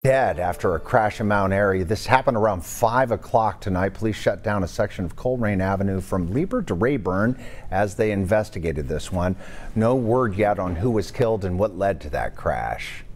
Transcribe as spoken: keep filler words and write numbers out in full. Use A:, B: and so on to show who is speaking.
A: Dead after a crash in Mount Airy. This happened around five o'clock tonight. Police shut down a section of Colerain Avenue from Lieber to Rayburn as they investigated this one. No word yet on who was killed and what led to that crash.